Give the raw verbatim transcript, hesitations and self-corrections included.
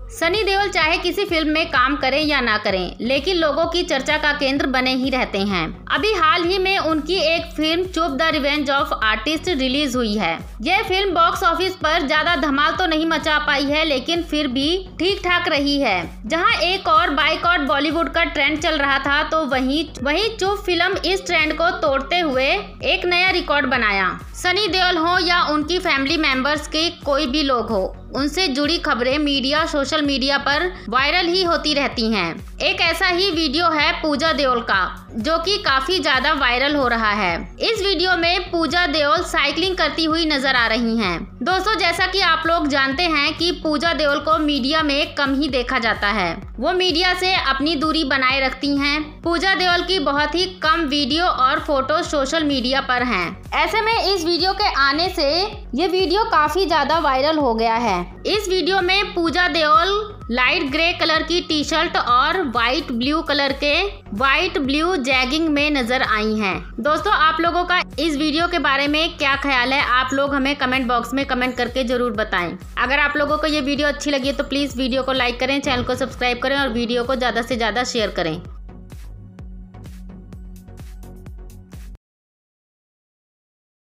सनी देओल चाहे किसी फिल्म में काम करें या ना करें, लेकिन लोगों की चर्चा का केंद्र बने ही रहते हैं। अभी हाल ही में उनकी एक film Chup the revenge of artist release हुई है। यह फिल्म बॉक्स ऑफिस पर ज्यादा धमाल तो नहीं मचा पाई है, लेकिन फिर भी ठीक ठाक रही है। जहां एक और बाइकॉट बॉलीवुड का ट्रेंड चल रहा था, तो वहीं वहीं चुप फिल्म इस ट्रेंड को तोड़ते हुए एक नया रिकॉर्ड बनाया। सनी देओल हो या उनकी फैमिली मेंबर्स के कोई भी लोग हो, उनसे जुड़ी खबरें मीडिया सोशल मीडिया पर वायरल ही होती रहती हैं। एक ऐसा ही वीडियो है पूजा देओल का, जो कि काफी ज्यादा वायरल हो रहा है। इस वीडियो में पूजा देओल साइकिलिंग करती हुई नजर आ रही हैं। दोस्तों, जैसा कि आप लोग जानते हैं कि पूजा देओल को मीडिया में कम ही देखा जाता है। वो मीडिया से अपनी दूरी बनाए रखती हैं। पूजा देओल की बहुत ही कम वीडियो और फोटो सोशल मीडिया पर हैं। ऐसे में इस वीडियो के आने से ये वीडियो काफी ज्यादा वायरल हो गया है। इस वीडियो में Pooja Deol light grey colour की टी शर्ट और वाइट ब्लू कलर के वाइट ब्लू जैगिंग में नजर आई हैं। दोस्तों, आप लोगों का इस वीडियो के बारे में क्या ख्याल है, आप लोग हमें कमेंट बॉक्स में कमेंट करके जरूर बताएं। अगर आप लोगों को ये वीडियो अच्छी लगी तो प्लीज वीडियो को लाइक करें, चैनल को सब्सक्राइब करें और वीडियो को ज्यादा से ज्यादा शेयर करें।